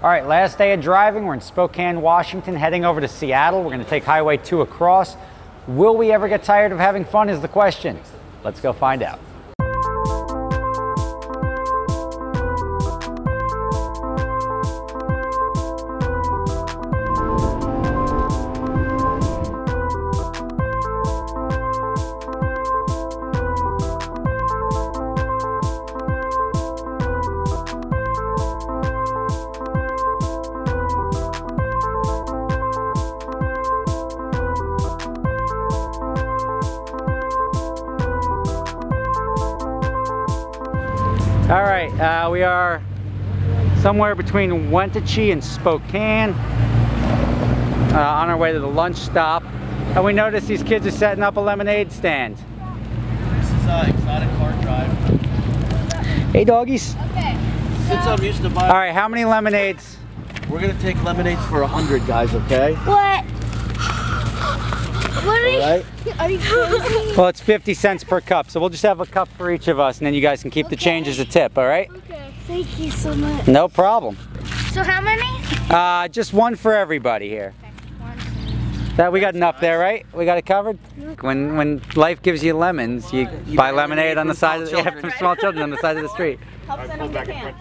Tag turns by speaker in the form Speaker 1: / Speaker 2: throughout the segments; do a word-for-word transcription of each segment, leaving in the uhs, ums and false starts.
Speaker 1: All right, last day of driving. We're in Spokane, Washington, heading over to Seattle. We're gonna take Highway two across. Will we ever get tired of having fun is the question. Let's go find out. All right, uh, we are somewhere between Wenatchee and Spokane uh, on our way to the lunch stop. And we notice these kids are setting up a lemonade stand.
Speaker 2: This is uh, exotic car drive.
Speaker 1: Hey doggies.
Speaker 3: Okay.
Speaker 2: Since I'm used to buying...
Speaker 1: All right, how many lemonades?
Speaker 2: We're gonna take lemonades for a hundred guys, okay?
Speaker 3: What? What are you,
Speaker 2: right.
Speaker 3: are you crazy?
Speaker 1: Well, it's fifty cents per cup, so we'll just have a cup for each of us, and then you guys can keep okay. the change as a tip, all right?
Speaker 3: Okay, thank you so much.
Speaker 1: No problem.
Speaker 3: So how many?
Speaker 1: Uh, just one for everybody here. Okay. That we got enough there, right? We got it covered? When when life gives you lemons, you, you buy lemonade on the side of the, yeah, from small children on the side of the street.
Speaker 3: Help send them to camp.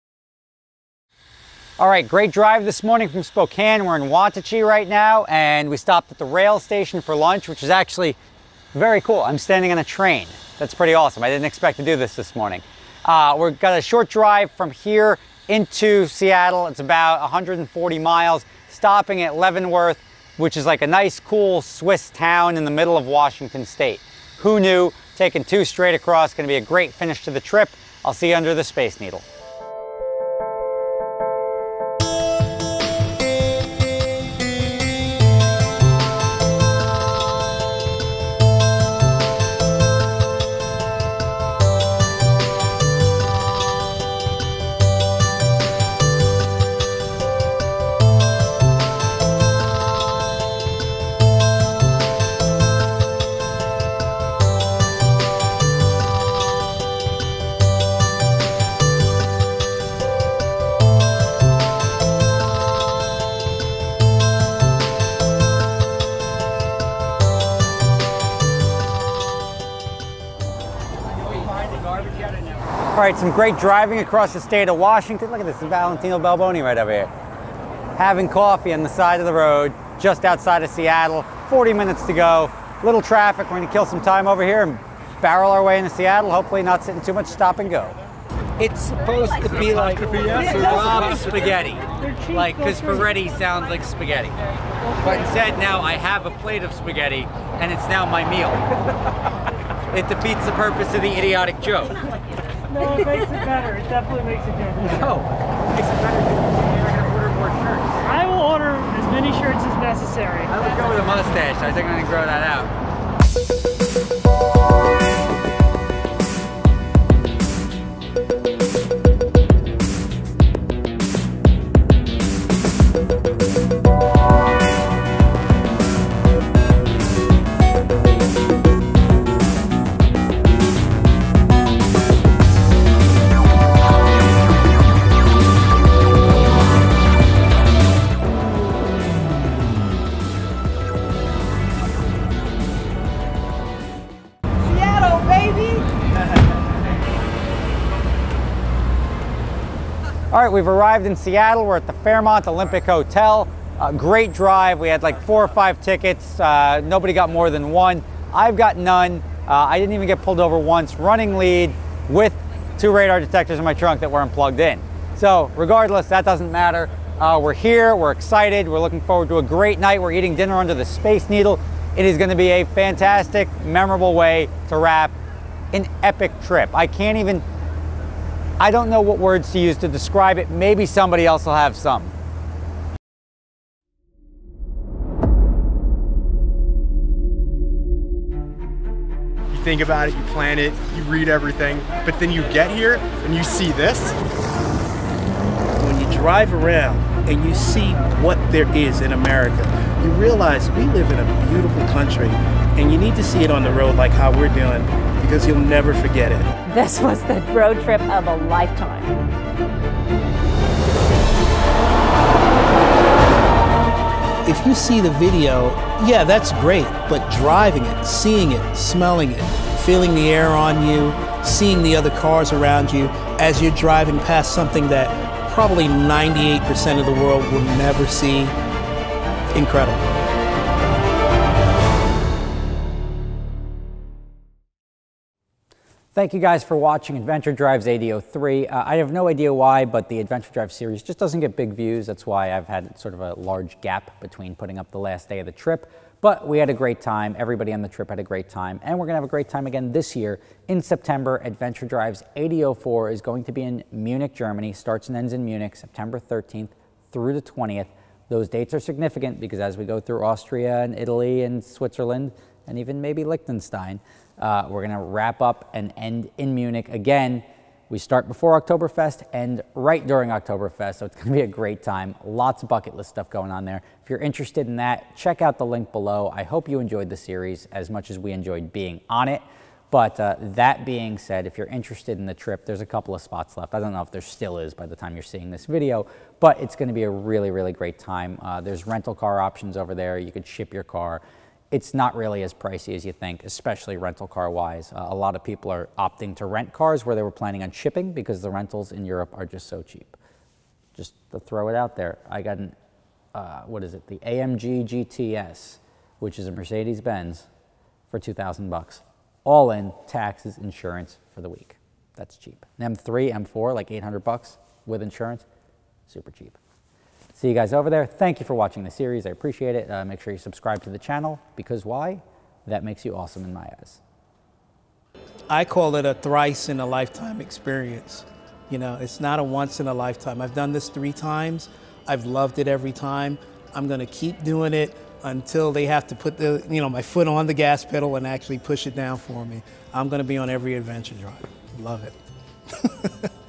Speaker 1: All right, great drive this morning from Spokane. We're in Wenatchee right now, and we stopped at the rail station for lunch, which is actually very cool. I'm standing on a train. That's pretty awesome. I didn't expect to do this this morning. Uh, we've got a short drive from here into Seattle. It's about one hundred forty miles, stopping at Leavenworth, which is like a nice, cool Swiss town in the middle of Washington State. Who knew? Taking two straight across, gonna be a great finish to the trip. I'll see you under the Space Needle. All right, some great driving across the state of Washington. Look at this, Valentino Balboni right over here. Having coffee on the side of the road, just outside of Seattle. forty minutes to go. Little traffic, we're gonna kill some time over here and barrel our way into Seattle, hopefully not sitting too much stop and go. It's supposed to be like Rob spaghetti. Like, because spaghetti sounds like spaghetti. But instead now I have a plate of spaghetti and it's now my meal. It defeats the purpose of the idiotic joke.
Speaker 4: No, it makes it better. It definitely makes it good.
Speaker 1: No, it makes it better because you're going to order more shirts.
Speaker 4: I will order as many shirts as necessary.
Speaker 1: I would go with a mustache. I think I'm going to grow that out. All right, we've arrived in Seattle. We're at the Fairmont Olympic Hotel. Uh, great drive. We had like four or five tickets. Uh, nobody got more than one. I've got none. Uh, I didn't even get pulled over once. Running lead with two radar detectors in my trunk that weren't plugged in. So regardless, that doesn't matter. Uh, we're here, we're excited. We're looking forward to a great night. We're eating dinner under the Space Needle. It is gonna be a fantastic, memorable way to wrap an epic trip. I can't even, I don't know what words to use to describe it. Maybe somebody else will have some.
Speaker 5: You think about it, you plan it, you read everything, but then you get here and you see this.
Speaker 6: When you drive around and you see what there is in America, you realize we live in a beautiful country, and you need to see it on the road like how we're doing, because you'll never forget it.
Speaker 7: This was the road trip of a lifetime.
Speaker 6: if you see the video, yeah, that's great, but driving it, seeing it, smelling it, feeling the air on you, seeing the other cars around you as you're driving past something that probably ninety-eight percent of the world will never see, incredible.
Speaker 1: Thank you guys for watching Adventure Drives A D oh three. Uh, I have no idea why, but the Adventure Drive series just doesn't get big views. That's why I've had sort of a large gap between putting up the last day of the trip. But we had a great time. Everybody on the trip had a great time. And we're going to have a great time again this year. In September, Adventure Drives A D oh four is going to be in Munich, Germany. Starts and ends in Munich, September thirteenth through the twentieth. Those dates are significant because as we go through Austria and Italy and Switzerland and even maybe Liechtenstein, Uh, we're going to wrap up and end in Munich. Again, we start before Oktoberfest and right during Oktoberfest, so it's going to be a great time. Lots of bucket list stuff going on there. If you're interested in that, check out the link below. I hope you enjoyed the series as much as we enjoyed being on it. But uh, that being said, if you're interested in the trip, there's a couple of spots left. I don't know if there still is by the time you're seeing this video, but it's going to be a really, really great time. Uh, there's rental car options over there. You could ship your car. It's not really as pricey as you think, especially rental car wise. Uh, a lot of people are opting to rent cars where they were planning on shipping because the rentals in Europe are just so cheap. Just to throw it out there, I got an, uh, what is it, the A M G G T S, which is a Mercedes-Benz, for two thousand bucks. All in, taxes, insurance for the week. That's cheap. An M three, M four, like eight hundred bucks with insurance, super cheap. See you guys over there. Thank you for watching the series. I appreciate it. Uh, make sure you subscribe to the channel because why? That makes you awesome in my eyes.
Speaker 6: I call it a thrice in a lifetime experience. You know, it's not a once in a lifetime. I've done this three times. I've loved it every time. I'm going to keep doing it until they have to put the, you know, my foot on the gas pedal and actually push it down for me. I'm going to be on every adventure drive. Love it.